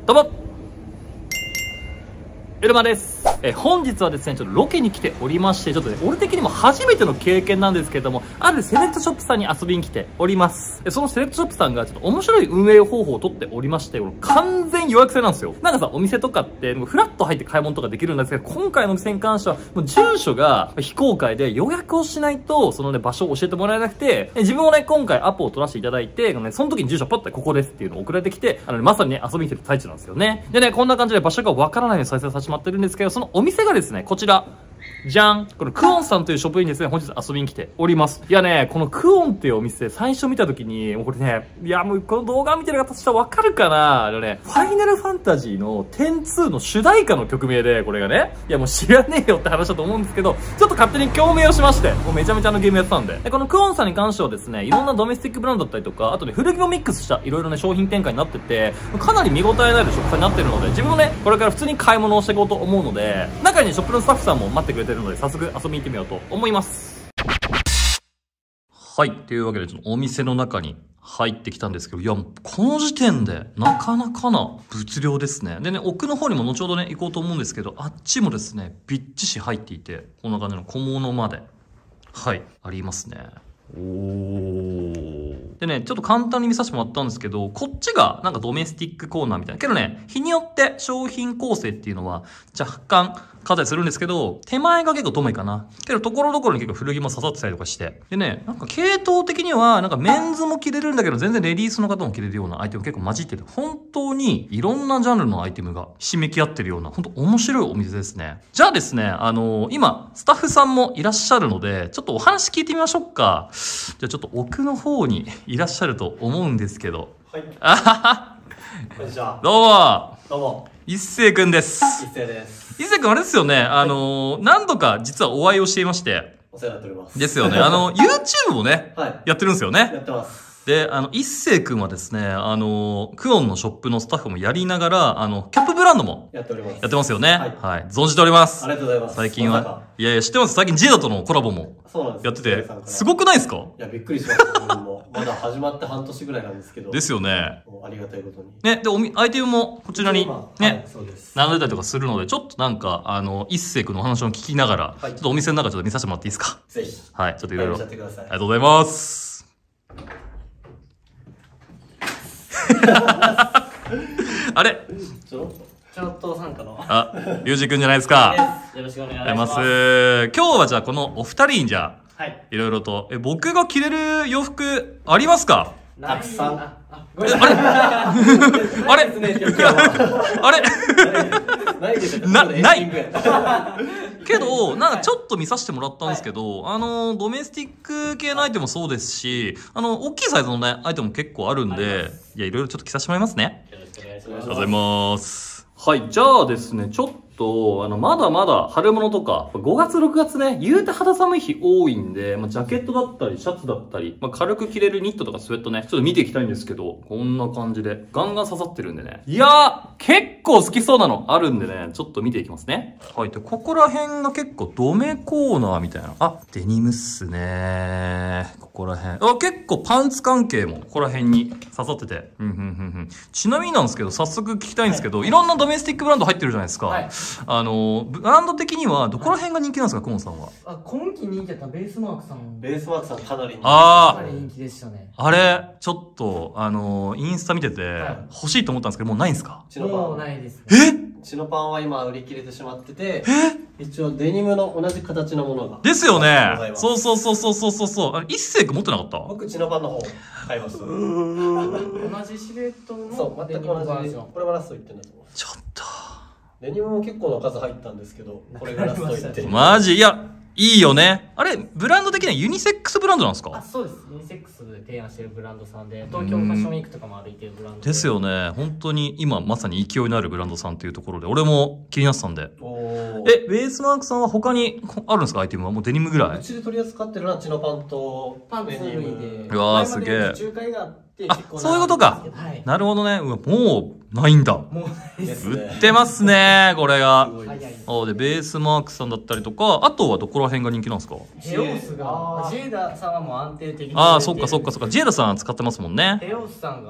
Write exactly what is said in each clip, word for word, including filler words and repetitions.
どうもエルマです。え本日はですね、ちょっとロケに来ておりまして、ちょっとね、俺的にも初めての経験なんですけども、あるセレクトショップさんに遊びに来ております。そのセレクトショップさんがちょっと面白い運営方法をとっておりまして、完全予約制なんですよ。なんかさ、お店とかって、フラッと入って買い物とかできるんですけど、今回のお店に関しては、もう住所が非公開で予約をしないと、そのね、場所を教えてもらえなくて、自分もね、今回アポを取らせていただいて、ね、その時に住所パッとここですっていうのを送られてきて、あの、ね、まさにね、遊びに来てる最中なんですよね。でね、こんな感じで場所がわからないように再生させてもらってるんですけど、そのお店がですね、こちら。じゃん、このクオンさんというショップにですね、本日遊びに来ております。いやね、このクオンっていうお店、最初見た時に、もうこれね、いやもうこの動画見てる方したらわかるかなあのね、ファイナルファンタジーのテンツーの主題歌の曲名で、これがね、いやもう知らねえよって話だと思うんですけど、ちょっと勝手に共鳴をしまして、もうめちゃめちゃのゲームやってたんで。で、このクオンさんに関してはですね、いろんなドメスティックブランドだったりとか、あとね、古着もミックスしたいろいろね、商品展開になってて、かなり見応えのあるショップになってるので、自分もね、これから普通に買い物をしていこうと思うので、中にショップのスタッフさんも待ってくれてるので、早速遊びに行ってみようと思います。はい。というわけで、ちょっとお店の中に入ってきたんですけど、いや、この時点でなかなかな物量ですね。でね、奥の方にも後ほどね、行こうと思うんですけど、あっちもですね、びっちし入っていて、こんな感じの小物まで、はい、ありますね。おー。でね、ちょっと簡単に見させてもらったんですけど、こっちがなんかドメスティックコーナーみたいな。けどね、日によって商品構成っていうのは若干変わったりするんですけど、手前が結構ドメかな。けど、ところどころに結構古着も刺さってたりとかして。でね、なんか系統的には、なんかメンズも着れるんだけど、全然レディースの方も着れるようなアイテム結構混じってて、本当にいろんなジャンルのアイテムがひしめき合ってるような、本当面白いお店ですね。じゃあですね、あのー、今、スタッフさんもいらっしゃるので、ちょっとお話聞いてみましょうか。じゃあちょっと奥の方にいらっしゃると思うんですけど。 はい。 あはは。 こんにちは。 どうも。 どうも。 一星くんです。 一星です。 一星くんあれですよね。あのー、何度か実はお会いをしていまして。 お世話になっております。 ですよね。あの、YouTube もね、 はい。 やってるんですよね。 やってます。 で、あの、一星くんはですね、あの、クオンのショップのスタッフもやりながら、あの、キャップブランドもやっております。 やってますよね。はい。はい。存じております。 ありがとうございます。 最近は。いやいや、知ってます。最近ジェダとのコラボも。 そうなんです。 やってて、すごくないですか？ いや、びっくりしました。自分も。まだ始まって半年ぐらいなんですけど。 ですよね。 ありがたいことに。 ね、で、おみ、アイテムもこちらにね、 そうです。 並んでたりとかするので、ちょっとなんか、あの、一星くんのお話を聞きながら、ちょっとお店の中ちょっと見させてもらっていいですか？ ぜひ。 はい、ちょっといろいろ。ありがとうございます。あれちょちょっと参加の。 あ、ゆうじくんじゃないですか。 よろしくお願いします。 今日はじゃあこのお二人にじゃあ、はい。いろいろと、え、僕が着れる洋服ありますか？ たくさん。あ、 あれあれあれな、ないけど、なんかちょっと見させてもらったんですけど、はい、あの、ドメスティック系のアイテムもそうですし、あの、大きいサイズのね、アイテムも結構あるんで、いや、いろいろちょっと着させてもらいますね。よろしくお願いします。ありがとうございます。はい、じゃあですね、ちょっと、あの、まだまだ春物とか、ごがつ、ろくがつね、言うて肌寒い日多いんで、まあ、ジャケットだったり、シャツだったり、まあ、軽く着れるニットとかスウェットね、ちょっと見ていきたいんですけど、こんな感じで、ガンガン刺さってるんでね。いやー、結構好きそうなのあるんでね、ちょっと見ていきますね。はい、で、ここら辺が結構ドメコーナーみたいな。あ、デニムっすねー。ここら辺。あ、結構パンツ関係も、ここら辺に刺さってて。うん、うん、うん、うん。ちなみになんですけど、早速聞きたいんですけど、はい、いろんなドメスティックブランド入ってるじゃないですか。はい、あの、ブランド的には、どこら辺が人気なんですか、クオンさんは。 あ、今季人気だったベースマークさん。 ベースマークさんかなり人気。 ああ、人気でしたね。 あれ、ちょっと、あの、インスタ見てて、欲しいと思ったんですけど、もうないんですか？ もうないです。 え？ チノパンは今売り切れてしまってて、一応デニムの同じ形のものが。 ですよね。そうそうそうそうそうそうそう。あれ、一星くん持ってなかった？ 僕、チノパンの方買います。同じシルエットの。 そう、全く同じ。これがラストいってんだと思う。 ちょっと。 デニムも結構の数入ったんですけど、これがラストいって。 マジ？いや、いいよね。あれ、ブランド的にはユニセックスブランドなんですか？ あ、そうです。ユニセックスで提案してるブランドさんで、東京ファッションウィークとかも歩いてるブランド で, ですよね。本当に今まさに勢いのあるブランドさんっていうところで、俺も気になってたんで。え、ベースマークさんは他にあるんですか？アイテムはもうデニムぐらい？ うちで取り扱ってるのはチノパンとパンツ類で。 うわー、すげえ。 仲介があって、 あ、そういうことか。はい、なるほどね。うわ、もうないんだ。もうですね。売ってますね、これが。あ、で、ベースマークさんだったりとか、あとはどこら辺が人気なんですか？ ヘオスが、ジェイダさんはもう安定的に。 ああ、そっかそっかそっか。ジェイダさん使ってますもんね。 ヘオスさんが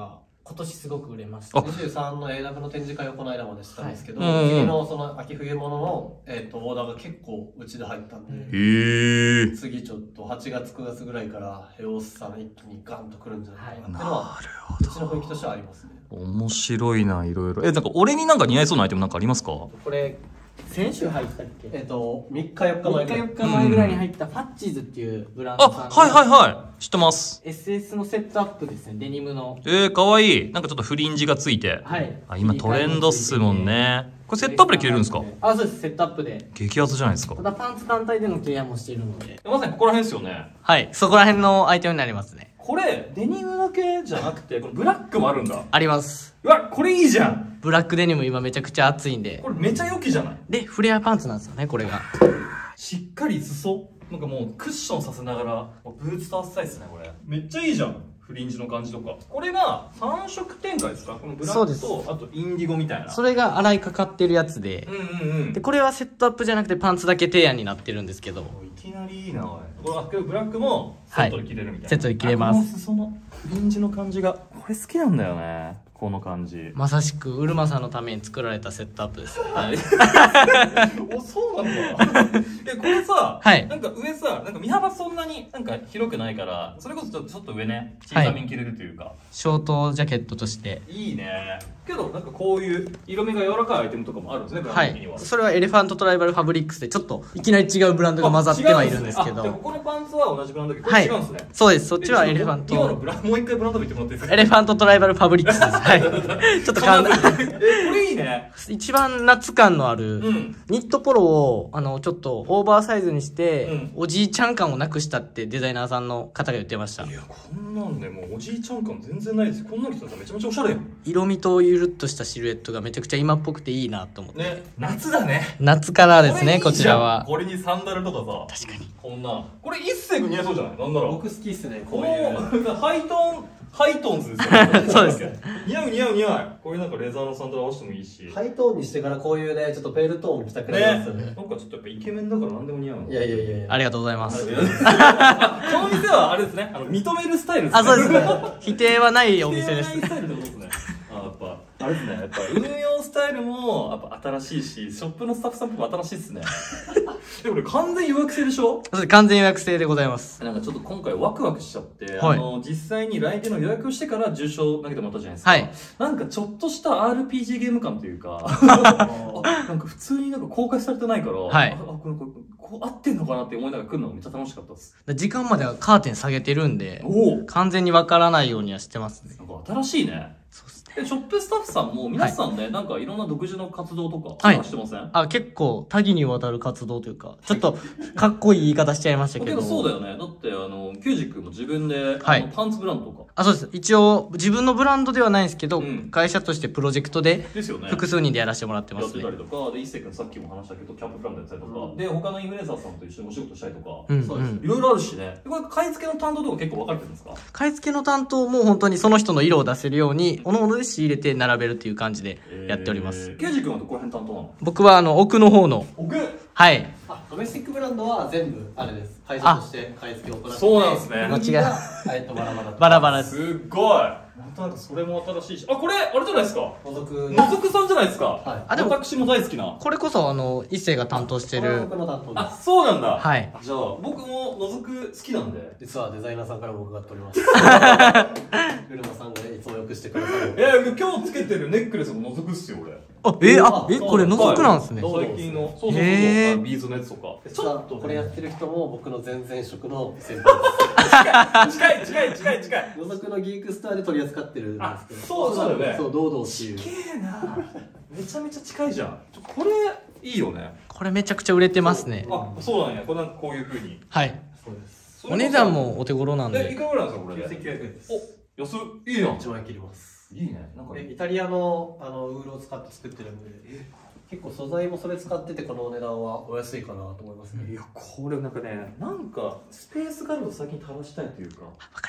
今年すごく売れました。 あにじゅうさんの エーダブリュー の展示会をこの間までしたんですけど、 はい次のその秋冬物の、えー、とオーダーが結構うちで入ったんで、 へえ。 次ちょっとはちがつくがつぐらいからヘオスさん一気にガンと来るんじゃないかなっていうのは、うちの雰囲気としてはありますね。 面白いな、いろいろ。え、なんか俺になんか似合いそうなアイテムなんかありますか？ これ先週入ったっけ？ えっ、とみっかよっかまえ 3 ぐらい。 日よっかまえぐらいに入ったファッチーズっていうブランドあ、 さんのはいはいはい。知ってます。 エスエス のセットアップですね、デニムの。 えー、かわいい。なんかちょっとフリンジがついて。 はいあ、今トレンドっすもんね。これセットアップで着れるんですか？ あ、そうです、セットアップで。 激アツじゃないですか。 ただパンツ単体での提案もしているので。 まさにここら辺ですよね。 はい、そこら辺のアイテムになりますね。 これ、デニムだけじゃなくて、このブラックもあるんだ。 あります。 うわ、これいいじゃん。 ブラックデニム今めちゃくちゃ熱いんで。 これめちゃ良きじゃない？ で、フレアパンツなんですよね、これが。 しっかり裾なんかもうクッションさせながら、もうブーツと合わせたいですね、これ。めっちゃいいじゃん。フリンジの感じとか。これがさん色展開ですか？このブラックと、あとインディゴみたいな。 それが洗いかかってるやつで。 うんうんうん。 で、これはセットアップじゃなくてパンツだけ提案になってるんですけど。 いきなりいいな、おい。これあブラックもセットで着れるみたいな。 セットで着れます。 あこの裾のフリンジの感じが、これ好きなんだよね。この感じ。 まさしくウルマさんのために作られたセットアップです。 はい。お、そうなんだ。え、これさ、 はい。 なんか上さ、なんか身幅そんなになんか広くないから、それこそちょっとちょっと上ね、小さめに着れるというか。 ショートジャケットとして。 いいね。けどなんかこういう色味が柔らかいアイテムとかもあるんですね、ブランド的には。 それはエレファントトライバルファブリックスでちょっといきなり違うブランドが混ざってはいるんですけど。 あ、でもこのパンツは同じブランドだけど、これ違うんですね。 そうです。そっちはエレファント。 今のブランドもう一回ブランド見てもらっていいですか？ エレファントトライバルファブリックスです。はい。ちょっと簡単。 え、これいいね。 一番夏感のある、 うんニットポロを、あの、ちょっとオーバーサイズにして、 うんおじいちゃん感をなくしたってデザイナーさんの方が言ってましたい。や、こんなんね、もうおじいちゃん感全然ないですよ。こんなの着たらめちゃめちゃおしゃれやん。 色味とゆるっとしたシルエットがめちゃくちゃ今っぽくていいなと思って。 ね、夏だね。 夏カラーですね、ここれいいじゃんちらは。 これにサンダルとかさ。 確かに。 こんな。これ一世君似合いそうじゃない？なんだろう。 僕好きっすね、ここういう。 うハイトーン、ハイトーンズですよね。 そうですね。 似合う似合う似合う。こういうなんかレザーのサンダル合わせてもいいし。 ハイトーンにしてからこういうね、ちょっとペールトーン着たくなりますよね。 なんかちょっとやっぱイケメンだから何でも似合うの。 いやいやいやいや。 ありがとうございます。 あこの店はあれですね、あの認めるスタイルですね。 あ、そうですね。否定はないお店です否定。はないスタイルってことですね。あ、やっぱあれですね、やっぱ運用スタイルもやっぱ新しいし、ショップのスタッフさんも新しいですね。でもこれ完全予約制でしょ？ そうです完全予約制でございます。 なんかちょっと今回ワクワクしちゃって、 はいあの実際に来店の予約をしてから重賞投げてもらったじゃないですか。 はい。 なんかちょっとした アールピージー ゲーム感というか、あなんか普通になんか公開されてないから、 はいああこれこれこう合ってんのかなって思いながら来るのがめっちゃ楽しかったです。 時間まではカーテン下げてるんで、 おお、 完全にわからないようにはしてますね。 なんか新しいね。 そうですね。 でショップスタッフさんも皆さんね、なんかいろんな独自の活動とかはいしてません？ あ、結構多岐にわたる活動というか、ちょっとかっこいい言い方しちゃいましたけど。 けどそうだよね。だってあのキュージ君も自分で、 はいあのパンツブランドとかあ、そうです。一応自分のブランドではないんですけど、 うん会社としてプロジェクトでですよね。 複数人でやらせてもらってますねやってた。りとか、で一星君さっきも話したけどキャンププランドやったりとか、で他のインフルエンサーさんと一緒にお仕事したりとか、 うんそうですうんいろいろあるしね。これ買い付けの担当とか結構分かれてるんですか？ 買い付けの担当も本当にその人の色を出せるように、おのおので仕入れて並べるっていう感じでやっております。 えーキュージ君はどこら辺担当なの？ 僕はあの奥の方の、 奥。 はい。 あ、ドメスティックブランドは全部あれです。会社として買い付けを行ってて、 そうなんですね古着がえっとバラバラ。 バラバラです。 すっごい。またなんかそれも新しいし、あこれあれじゃないですか。 覗く。 のぞくさんじゃないですか。 はい。 あでも私も大好きな。 これこそあの一星が担当してる。 これは僕の担当であす。 そうなんだ。 はい。 じゃあ僕ものぞく好きなんで。 実はデザイナーさんから僕がっております。車さんがいつもよくしてくださる。 え今日つけてるネックレスものぞくっすよ俺。 あ、えああ、 えこれ覗くなんですね。 はい最近のそうそうそうそうへーあのビーズのやつとか。 ちょっとこれやってる人も僕の前々職の先輩です。 近い近い近い近い。 のぞくのギークスターで取り扱ってるんですけど。 あそうそうだよねそう、堂々っていう。 きれいな。めちゃめちゃ近いじゃん。ちょこれいいよね。 これめちゃくちゃ売れてますね。 あそうなんや。これなんかこういう風に。 はい。 そうです。 お値段もお手頃なんえいで。 くらぐらいなんですかこれで。 きゅうせんきゅうひゃくえんです。 お安いいいやん。 いちまん円切ります。 いいね。なんかでイタリアのあのウールを使って作ってるんで、結構素材もそれ使っててこのお値段はお安いかなと思いますね。 いやこれなんかねなんかスペースがあると先に垂らしたいというか。 わかります。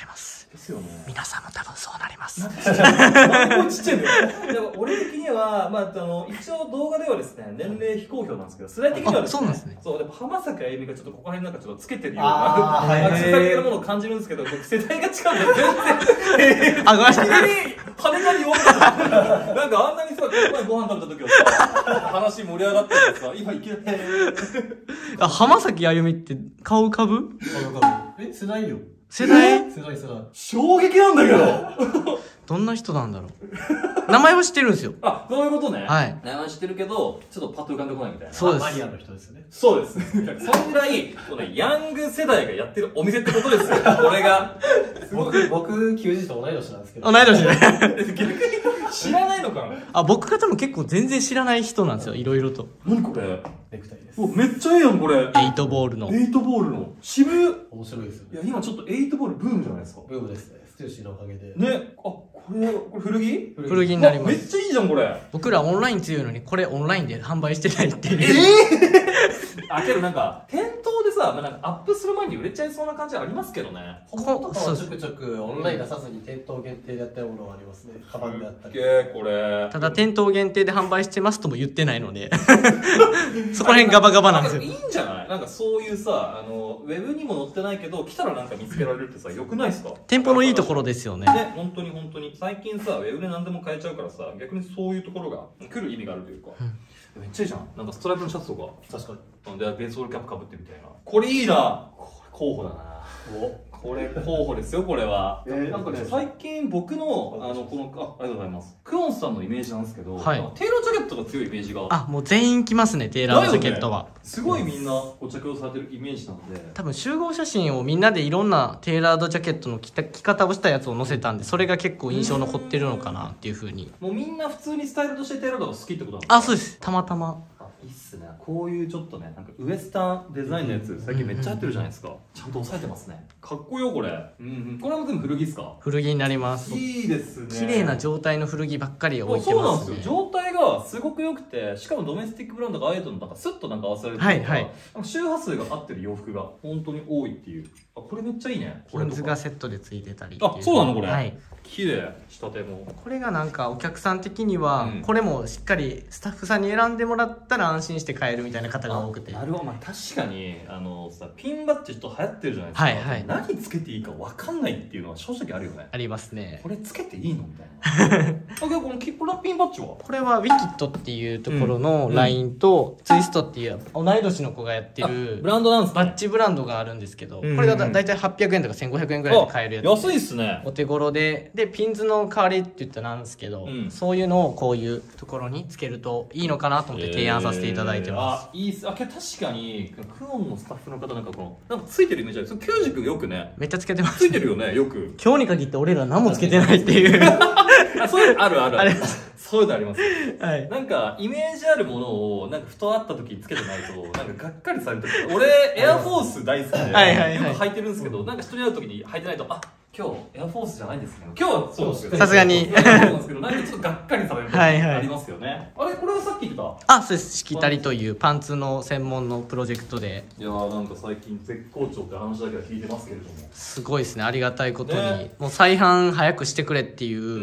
ですよね。 皆さんも多分そうなります。 なんでこれちっちゃいんだよ。でも俺的には、まあ、あの、一応動画ではですね、年齢非公表なんですけど、世代的にはですね、 そうなんですね。 そう、でも浜崎あゆみがちょっとここら辺なんかちょっとつけてるような、 あー、はい、 世代的なものを感じるんですけど、僕世代が違うんで全然、 あ、ごめんなさい。 いきなり羽がに弱かった。なんかあんなにさ、この前ご飯食べた時はさ、話盛り上がっててさ、今いきなり。 あ、浜崎あゆみって顔浮かぶ？ え、世代よ。 世代？ 世代世代。 衝撃なんだけど。 どんな人なんだろう。名前は知ってるんですよ。 あ、そういうことね。 はい。 名前知ってるけど、ちょっとパッと浮かんでこないみたいな。 そうです。 マニアの人ですよね。 そうです。そんぐらい、このヤング世代がやってるお店ってことですよ。これが。 僕、僕、きゅうじと同い年なんですけど。 同い年ね。 逆に知らないのかな。 あ、僕が多分結構全然知らない人なんですよ。いろいろと。 何これ。 ネクタイです。 お、めっちゃええやん、これ。 エイトボールの。 エイトボールの。渋い。 面白いですよね。 いや、今ちょっとエイトボールブームじゃないですか。 ブームですね。ステューシーのおかげで。 ね。あ、これ、これ古着古着になります。 めっちゃいいじゃん、これ。 僕らオンライン強いのに、これオンラインで販売してないっていう。 ええー、あ、けどなんか、店頭でさ、まあ、なんかアップする前に売れちゃいそうな感じありますけどね。 本とかはちょくちょくオンライン出さずに店頭限定でやってるものがありますね。カバンであったり。 えー、これ。 ただ店頭限定で販売してますとも言ってないので。そこら辺ガバガバなんですよ。 いいんじゃない？なんかそういうさ、あの、ウェブにも載ってないけど、来たらなんか見つけられるってさ、よくないですか？ 店舗のいいところですよね。 ね、本当に本当に。最近さ、ウェブで何でも買えちゃうからさ、逆にそういうところが来る意味があるというか。うん、めっちゃいいじゃん。なんかストライプのシャツとか。 確かに。 で、ベースボールキャップかぶってみたいな。これいいな。これ候補だな。お。これ候補ですよ、これは。えー、なんかね、最近僕の、あの、この、あ、ありがとうございます。クオンさんのイメージなんですけど、はい、テーラージャケットが強いイメージが。 あ、もう全員着ますね、テーラージャケットは。 ね、すごいみんなご着用されてるイメージなので。 多分集合写真をみんなでいろんなテーラードジャケットの着た着方をしたやつを載せたんで、それが結構印象残ってるのかなっていうふうに。 もうみんな普通にスタイルとしてテーラードが好きってことなんですか？ あ、そうです。たまたま。 いいっすね。こういうちょっとね、なんかウエスタンデザインのやつ、最近めっちゃやってるじゃないですか。ちゃんと押さえてますね。かっこよ、これ。うんうん。これも全部古着っすか？ 古着になります。 いいですね。 綺麗な状態の古着ばっかり置いてますね。 そうなんですよ。状態がすごく良くて、しかもドメスティックブランドがああいうのなんかスッとなんか合わせられてるから、はいはい、周波数が合ってる洋服が本当に多いっていう。あ、これめっちゃいいね。 レンズがセットでついてたり。 あ、そうなのこれ。 はい。 綺麗。仕立ても。 これがなんかお客さん的には、うん、これもしっかりスタッフさんに選んでもらったら安心して買えるみたいな方が多くて。 なるほど。まあ確かにあのさ、ピンバッジちょっと流行ってるじゃないですか。はいはい。何つけていいか分かんないっていうのは正直あるよね。 ありますね。 これつけていいのみたいな。あ、このキップラピンバッジは？これはウィキッドっていうところのラインと、ツイストっていう同い年の子がやってるブランドなんですバッジブランドがあるんですけど、これがだいたいはっぴゃくえんとかせんごひゃくえんぐらいで買えるやつ。 安いっすね。 お手頃で、でピンズの代わりって言ったらなんですけど、うん、そういうのをこういうところにつけるといいのかなと思って提案させていただいてます。 えー、あ、いいっす。あ、確かにクオンのスタッフの方なんかこのなんかついてるイメージある。それキュウジ君よくね。 めっちゃつけてます。 ついてるよね、よく。 今日に限って俺ら何もつけてないっていう。 あ、そういうのあるあるある。そういうのあります。 はい。 なんかイメージあるものをなんかふと会った時につけてないとなんかがっかりされる時。俺エアフォース大好きでよく履いてるんですけど、なんか人に会う時に履いてないと、あ、今日エアフォースじゃないんですけど、今日はそうですけど、 さすがにそうなんですけど、なんかちょっとがっかりされる時ありますよね。はいはい、あれこれはさっき言ってた？ あ、そうです。しきたりというパンツの専門のプロジェクトで。 いやー、なんか最近絶好調って話だけは聞いてますけれども、 すごいですね。ありがたいことに、ね、もう再販早くしてくれっていう、うんうんうん、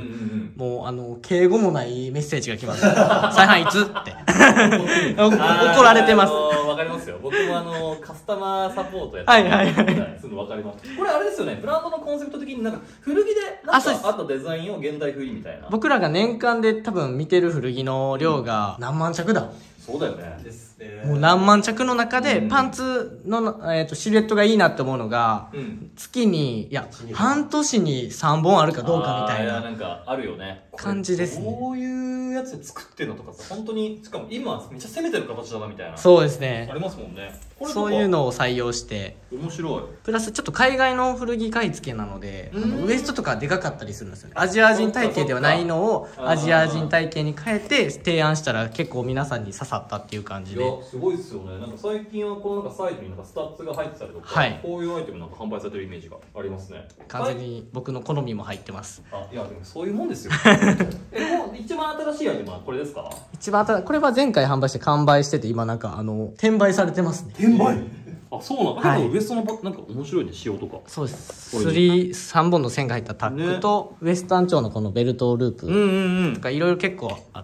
もうあの敬語もないメッセージが来ます。再販いつって怒られてます。 わかりますよ。僕もあのカスタマーサポートやってるんで、はいはいはい、すぐわかります。これあれですよね。ブランドのコンセプト的になんか古着でなんかあったデザインを現代風にみたいな。 僕らが年間で多分見てる古着の量が何万着だ。 そうだよね。 ですね。 もう何万着の中でパンツの、えー、とシルエットがいいなって思うのが、うん、月にいや半年にさんぼんあるかどうかみたいな。 なんかあるよね。 感じですね。 こういうやつで作ってるのとかさ、本当にしかも今めっちゃ攻めてる形だなみたいな。 そうですね。 ありますもんね。 これそういうのを採用して面白い。 プラスちょっと海外の古着買い付けなので、あのウエストとかでかかったりするんですよね。アジア人体型ではないのをアジア人体型に変えて提案したら結構皆さんに刺さったっていう感じで。 いやすごいですよね。なんか最近はこのなんかサイトになんかスタッツが入ってたりとか、はい、こういうアイテムなんか販売されてるイメージがありますね。 完全に僕の好みも入ってます。 あ、いやでもそういうもんですよ。え、もう一番新しいアイテムはこれですか？ 一番新しい、これは前回販売して完売してて今なんかあの転売されてますね。 転売？ あ、そうなんだ。 はいウエストのばなんか面白いね、仕様とか。 そうですスリー、さんぼんの線が入ったタックと、ウエスタン調のこのベルトループうんうんうんと。かいろいろ結構あって、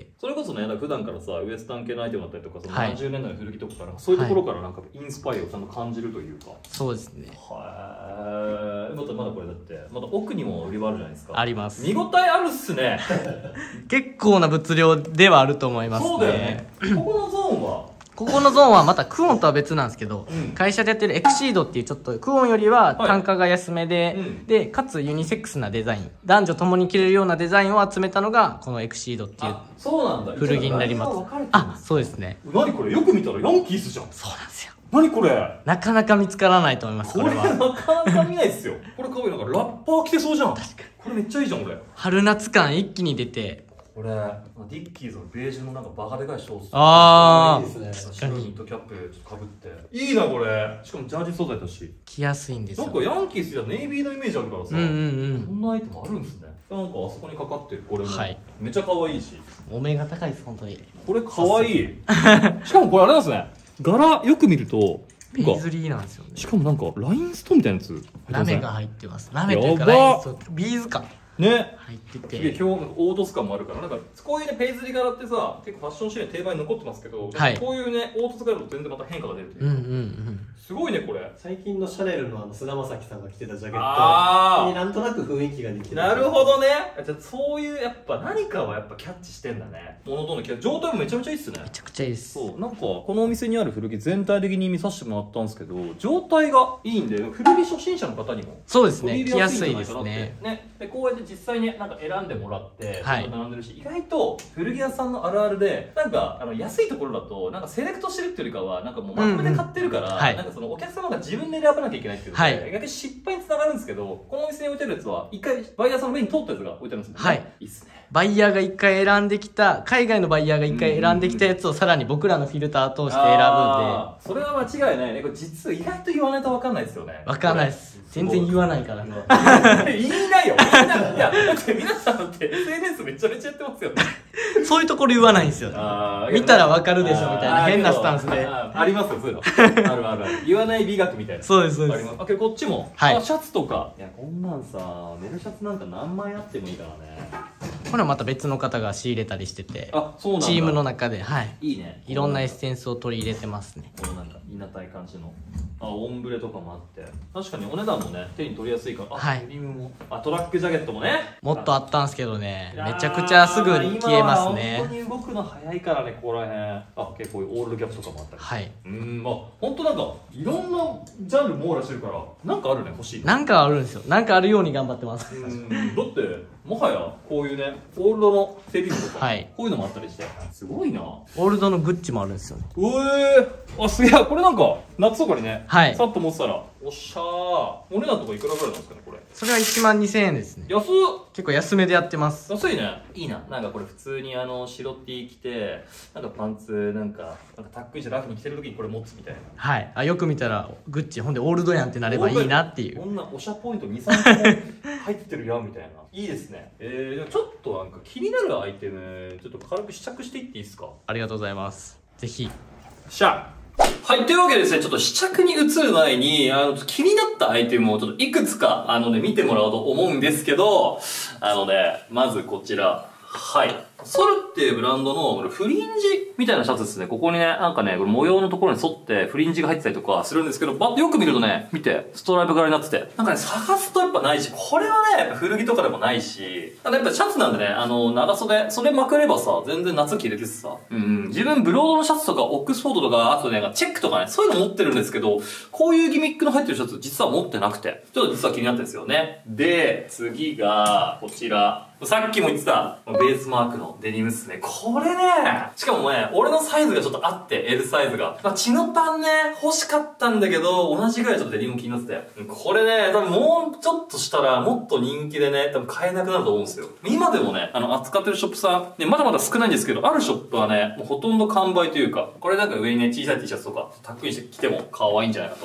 それこそね、普段からさ、ウエスタン系のアイテムだったりとか、そのはいななじゅうねんだいの古着とかから、そういうところからなんかインスパイアをちゃんと感じるというか。 そうですね。 はい。またまだこれだって、まだ奥にも売り場あるじゃないですか。 あります。 見応えあるっすね。 結構な物量ではあると思いますね。 そうだよね。ここのゾーンは、 ここのゾーンはまたクオンとは別なんですけど、 うん会社でやってるエクシードっていうちょっとクオンよりははい単価が安めで、 うんでかつユニセックスなデザイン、男女ともに着れるようなデザインを集めたのがこのエクシードっていうあ、そうなんだ。 古着になります一応ラインが分かれてるんあですそうですね。 何これ、よく見たらヤンキースじゃん。 そうなんですよ。 何これ。 なかなか見つからないと思います。 これなこれはかなか見ないっすよ。これかわいい。なんかラッパー着てそうじゃん。確かに。これめっちゃいいじゃん、俺。 春夏感一気に出て、 これ、ディッキーズのベージュのなんかバカでかいショーツ。 あいいですね。 白いニットキャップちょっとかぶって。いいな、これ。しかもジャージ素材だし。 着やすいんですよ。 なんかヤンキースじゃネイビーのイメージあるからさ。 うんうんうん。 こんなアイテムあるんですね。なんかあそこにかかってるこれも、 はいめっちゃ可愛いし、 お目が高いです本当に。 これ可愛い。しかもこれあれなんですね。柄よく見るとペイズリーなんですよね。 しかもなんかラインストーンみたいなやつ。 ラメが入ってます。ラメというかやばラインストーンビーズかね。 入ってすげえて。 今日オートス感もあるからなんかこういうねペイズリ柄ってさ結構ファッションシーンで定番に残ってますけど、 はいこういうねオートス柄だと全然また変化が出るというか、 うんうんうん。 すごいねこれ。 最近のシャネルのあの菅田将暉さんが着てたジャケッあートになんとなく雰囲気ができる。 なるほどね。じゃあそういうやっぱ何かはやっぱキャッチしてんだね。モノトーンのキャッチ状態もめちゃめちゃいいっすね。 めちゃくちゃいいです。 そうなんかこのお店にある古着全体的に見させてもらったんですけど状態がいいんで古着初心者の方にもそうですね。 取り着やすい入れんじゃなかなってですね。 ねでこうやって実際になんか選んでもらって、 はい並んでるし意外と古着屋さんのあるあるでなんかあの安いところだとなんかセレクトしてるっていうよりかはなんかもうまとめて買ってるから、 うんうんはいなんかそのお客様が自分で選ばなきゃいけないっていうので、 はい逆に失敗につながるんですけどこのお店に置いてるやつは一回バイヤーさんの上に通ったやつが置いてあるんですよね。 はいいいっすね。 バイヤーが一回選んできた、海外のバイヤーが一回選んできたやつをさらに僕らのフィルター通して選ぶんで、 あーそれは間違いないね。これ実は意外と言わないと分かんないですよね。 わかんないです。全然言わないからね。 言いないよ。言いない。いや、だって皆さんって エスエヌエス めちゃめちゃやってますよね。 そういうところ言わないんですよね。 あー見たらわかるでしょみたいなあー変なスタンスで。 あーありますよ、そういうの。あるあるある。言わない美学みたいな。 そうですそうですあります。あ、けどこっちも。 はいあ、シャツとか。いや、こんなんさ、寝るシャツなんか何枚あってもいいからね。 これはまた別の方が仕入れたりしてて、 あ、そうなんだ。 チームの中で、はい。 いいね。 いろんなエッセンスを取り入れてますね。 このなんか、いなたい感じの。あ、オンブレとかもあって。確かにお値段もね、手に取りやすいから。あ、 はいデニムも。あ、トラックジャケットもね。 もっとあったんすけどね、めちゃくちゃすぐに消えます今はね本。当に動くの早いからね、ここら辺。あ、結構オールドキャップとかもあったり。 はい。 うーん、まあ、本当なんか、いろんなジャンル網羅してるから、なんかあるね、欲しい。 なんかあるんですよ。なんかあるように頑張ってます。 うーん、だって、もはや、こういうね、オールドの整備服とか、 はいこういうのもあったりして、すごいな。 オールドのグッチもあるんですよね。 うえー、あ、すげえ、これなんか、夏とかにね、 はいさっと持ってたら、おっしゃー。お値段とかいくらぐらいなんですかね、これ。 それはいちまんにせんえんですね。 安っ。 結構安めでやってます。 安いね。いいな。なんかこれ普通にあの、白 T 着て、なんかパンツ、なんか、なんかタックインしてラフに着てる時にこれ持つみたいな。 はい。あ、よく見たら、グッチ、ほんでオールドやんってなればいいなっていう。 こんなおしゃポイントに、さんこも入ってるやんみたいな。いいですね。えー、でもちょっとなんか気になるアイテム、ちょっと軽く試着していっていいですか？ ありがとうございます。ぜひ。 しゃはい、というわけでですね、ちょっと試着に移る前に、あの、気になったアイテムをちょっといくつか、あのね、見てもらおうと思うんですけど、あのね、まずこちら。はい。ソルっていうブランドのこれフリンジみたいなシャツですね。ここにね、なんかね、これ模様のところに沿ってフリンジが入ってたりとかするんですけど、バッとよく見るとね、見て、ストライプ柄になってて。なんかね、探すとやっぱないし、これはね、やっぱ古着とかでもないし、ただやっぱシャツなんでね、あの、長袖、それまくればさ、全然夏着れるしさ。うん、自分ブロードのシャツとか、オックスフォードとか、あとね、チェックとかね、そういうの持ってるんですけど、こういうギミックの入ってるシャツ実は持ってなくて、ちょっと実は気になってるんですよね。で、次が、こちら。さっきも言ってた、ベースマークのデニムっすね。これね、しかもね、俺のサイズがちょっとあって、L サイズが。まあ、チノパンね、欲しかったんだけど、同じぐらいちょっとデニム気になってて。これね、多分もうちょっとしたら、もっと人気でね、多分買えなくなると思うんですよ。今でもね、あの、扱ってるショップさん、ね、まだまだ少ないんですけど、あるショップはね、もうほとんど完売というか、これなんか上にね、小さい T シャツとか、タックインして着ても可愛いんじゃないかと思って。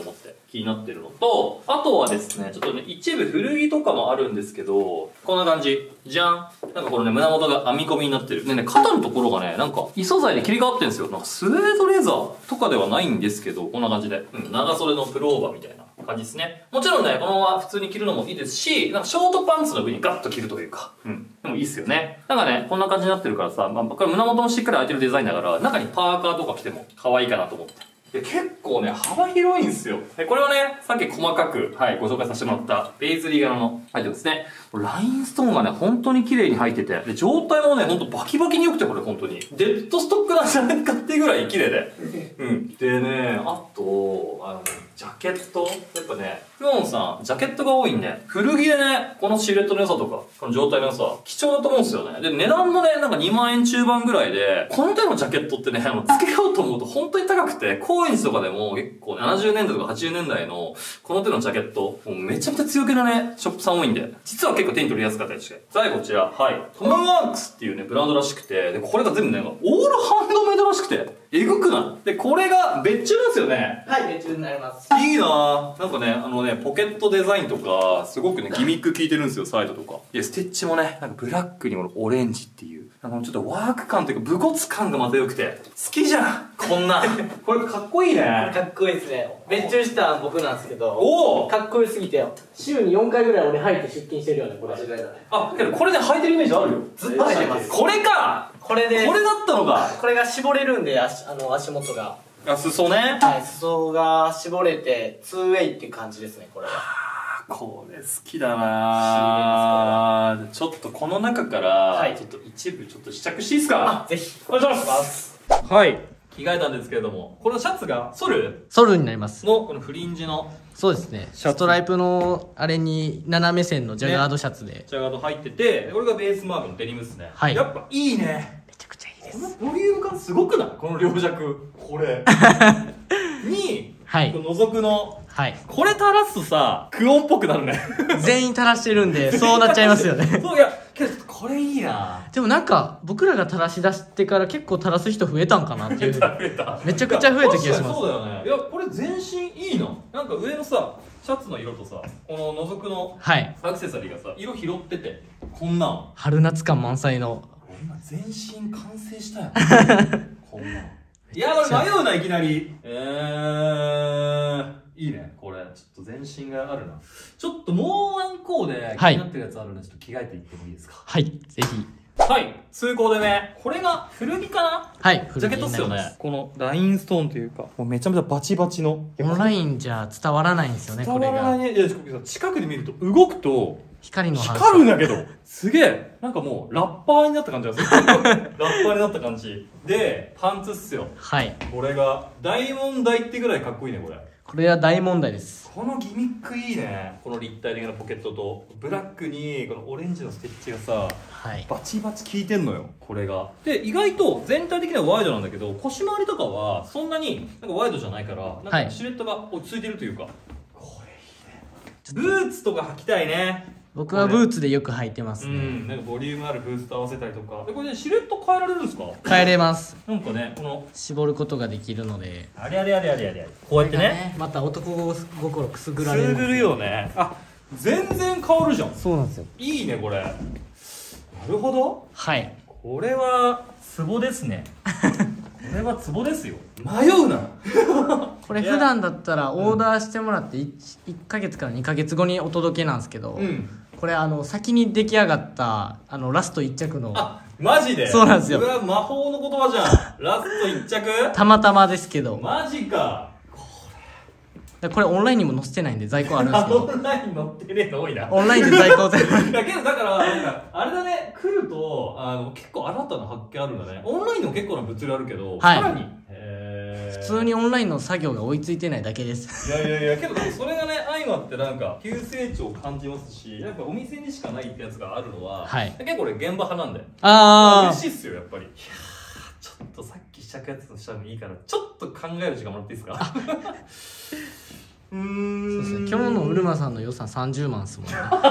気になってるのと、あとはですね、ちょっとね、一部古着とかもあるんですけど、こんな感じ。じゃん。なんかこのね、胸元が編み込みになってる。でね、肩のところがね、なんか、異素材で切り替わってるんですよ。なんかスウェードレザーとかではないんですけど、こんな感じで。うん、長袖のプローバーみたいな感じですね。もちろんね、このまま普通に着るのもいいですし、なんかショートパンツの上にガッと着るというか、うん。でもいいっすよね。なんかね、こんな感じになってるからさ、まあ、これ胸元もしっかり開いてるデザインだから、中にパーカーとか着ても可愛いかなと思って。で結構ね、幅広いんですよ。でこれはね、さっき細かく、はい、ご紹介させてもらった、ペイズリー柄のアイテムですね。ラインストーンがね、本当に綺麗に入ってて、で、状態もね、ほんとバキバキに良くて、これ本当に。デッドストックなんじゃないかっていうぐらい綺麗で。うん。でね、あと、あの、ジャケットやっぱね、フロンさん、ジャケットが多いんで、古着でね、このシルエットの良さとか、この状態の良さ、貴重だと思うんですよね。で、値段もね、なんかにまんえん中盤ぐらいで、この手のジャケットってね、あの、付けようと思うと本当に高くて、高円寺とかでも結構ななじゅうねんだいとかはちじゅうねんだいの、この手のジャケット、もうめちゃめちゃ強気なね、ショップさん多いんで、実は結構手に取りやすかったりして。さあこちら、はい。トムワークスっていうね、ブランドらしくて、で、これが全部ね、オールハンドメイドらしくて、えぐくない？で、これが別注なんですよね。 はい、別注になります。 いいなぁ。なんかね、あのね、ポケットデザインとか、すごくね、ギミック効いてるんですよ、サイドとか。で、ステッチもね、なんかブラックにこのオレンジっていう、なんかちょっとワーク感というか、武骨感がまた良くて、好きじゃんこんな。これかっこいいね。 かっこいいですね。別注した僕なんですけど、 おおかっこよすぎて、週によんかいぐらい俺履いて出勤してるよね、これ。 あ、けどこれで履いてるイメージあるよ。 ずっと履いてます。 これかこれで、 これだったのか。 これが絞れるんで、足、あの、足元が。 あ、裾ね。 はい、裾が絞れて、ツーウェイっていう感じですね、これは。 これ好きだなぁ。ちょっとこの中から、はい、ちょっと一部ちょっと試着していいですか？ ぜひ。 お願いします。はい。着替えたんですけれども、このシャツがソルソルになります。 のこのフリンジの。 そうですね。ストライプのあれに斜め線のジャガードシャツで。ね、 ジャガード入ってて、これがベースマークのデニムですね。はい。やっぱいいね。 めちゃくちゃいいです。 このボリューム感すごくない？この両弱。これ。に、はい。覗くの。はい。これ垂らすとさ、クオンっぽくなるね。全員垂らしてるんで、そうなっちゃいますよね。 そう、いや、けどこれいいな。 でもなんか、僕らが垂らし出してから結構垂らす人増えたんかなっていう。 増えた、増えた。 めちゃくちゃ増えた気がします。 そうだよね。いや、これ全身いいな。なんか上のさ、シャツの色とさ、この覗くのアクセサリーがさ、色拾ってて、こんなん。 春夏感満載の。 今全身完成したよ。こんなん。いや、これ迷うな、いきなり。えー。いいね、これ。ちょっと全身があるな。ちょっともうワンコーで気になってるやつあるんで、ちょっと着替えていってもいいですか？はい、ぜひ。はい、通行でね、これが古着かな？はい、古着。ジャケットっすよね。このラインストーンというか、もうめちゃめちゃバチバチの。オンラインじゃ伝わらないんですよね、これが。伝わらないね。いや、近くで見ると動くと、光の光るんだけど、すげえ、なんかもうラッパーになった感じがする。ラッパーになった感じ。で、パンツっすよ。はい。これが、大問題ってぐらいかっこいいね、これ。これは大問題です。このギミックいいね。この立体的なポケットとブラックにこのオレンジのステッチがさ、はい、バチバチ効いてんのよ、これが。で、意外と全体的にはワイドなんだけど、腰回りとかはそんなになんかワイドじゃないから、なんかシルエットが落ち着いてるというか、はい、これいいね。ブーツとか履きたいね。僕はブーツでよく履いてますね。うん、なんかボリュームあるブーツと合わせたりとか。で、これね、シルエット変えられるんですか？変えれます。なんかね、この絞ることができるので。あれあれあれあれあれ。こうやってね。また男心くすぐられる。くすぐるよね。あ、全然変わるじゃん。そうなんですよ。いいね、これ。なるほど。はい。これはツボですね。これはツボですよ。迷うな。これ普段だったらオーダーしてもらって 1, いっかげつからにかげつごにお届けなんですけど、うん、これあの先に出来上がったあのラストいっ着の。あ、マジで？そうなんですよ。うわ、魔法の言葉じゃん。ラストいっ着？たまたまですけど。マジか。これオンラインにも載せてないんで在庫あるんですけど。オンライン載ってねえの多いな。オンラインで在庫全部。だけどだからなんかあれだね、来るとあの結構新たな発見あるんだね。オンラインでも結構な物流あるけど、はい、さらに普通にオンラインの作業が追いついてないだけです。いやいやいや、けどそれがね相まってなんか急成長を感じますし、やっぱお店にしかないってやつがあるのは、はい、結構俺現場派なんで、ああ嬉しいっすよやっぱり。いやちょっとさっき試着やつとしたのいいからちょっと考える時間もらっていいですか？うーん、そうですね、今日のうるまさんの予算さんじゅうまんっすもんね。たっ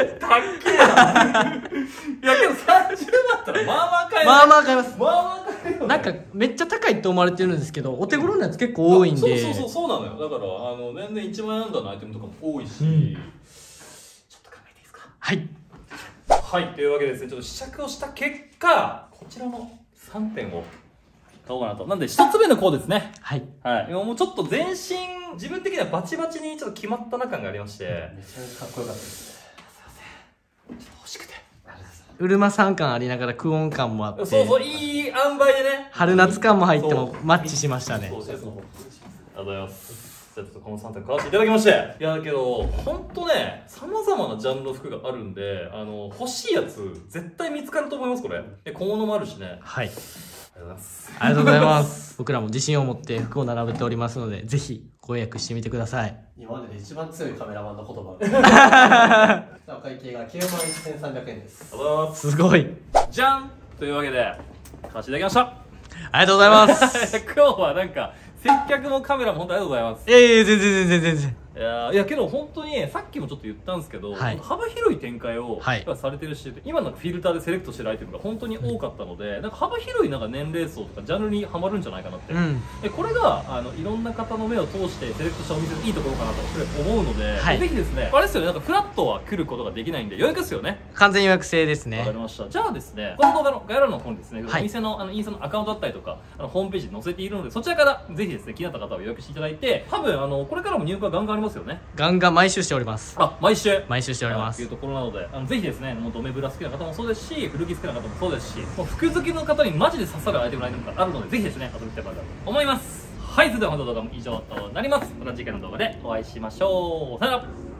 けえな。いやけどさんじゅうまんだったらまあまあ買えます。まあまあ買えます。まあまあ買えるなんかめっちゃ高いって思われてるんですけど、お手頃なやつ結構多いんで。 そうそうそうそうなのよ。だからあの年々いちまんえんアンダーのアイテムとかも多いし、うん、ちょっと考えていいですか。 はいはい、というわけでですね、ちょっと試着をした結果、こちらのさんてんを買おうかなと。なんでひとつめのコーデですね。 はいはい、もうちょっと全身自分的にはバチバチにちょっと決まったな感がありまして、 めちゃめちゃかっこよかったですね。 すいません、ちょっと欲しくて。 うるまさん感ありながらクオン感もあって、 そうそう、いい塩梅でね、 春夏感も入ってもマッチしましたね。 そうそうそう、ありがとうございます。じゃあちょっとこのさんてん買わせていただきまして、いやだけど本当ね、さまざまなジャンルの服があるんで、あの欲しいやつ絶対見つかると思います。これで小物もあるしね。 はい、 ありがとうございます。 ありがとうございます僕らも自信を持って服を並べておりますので、ぜひご予約してみてください。 今までで一番強いカメラマンの言葉お会計がきゅうまんせんさんびゃくえんです。 ありがとうございます。 すごい。 じゃんというわけで買わせていただきました。 ありがとうございます今日はなんか接客もカメラも本当ありがとうございます。 いやいや、全然全然全然。 いやいやけど本当にさっきもちょっと言ったんですけど、はい、幅広い展開を、はい、されてるし、今のフィルターでセレクトしてるアイテムが本当に多かったので、うん、なんか幅広いなんか年齢層とかジャンルにはまるんじゃないかなって、うん、でこれがあのいろんな方の目を通してセレクトしたお店のいいところかなと思うので、はい、ぜひですね、あれですよね、なんかフラットは来ることができないんで予約ですよね。 完全予約制ですね。 わかりました。じゃあですね、この動画の概要欄の方にですね、はい、お店のあのインスタのアカウントだったりとかあのホームページに載せているので、そちらからぜひですね、気になった方は予約していただいて、多分あのこれからも入荷ガンガンありますよね。 ガンガン毎週しております。 あ、毎週毎週しておりますというところなので、あのぜひですね、もうドメブラ好きな方もそうですし、古着好きな方もそうですし、もう服好きの方にマジで刺さるアイテムがあるので、ぜひですね、遊びに来てもらえたらと思います。はい、それでは本日の動画も以上となります。また次回の動画でお会いしましょう。さよなら。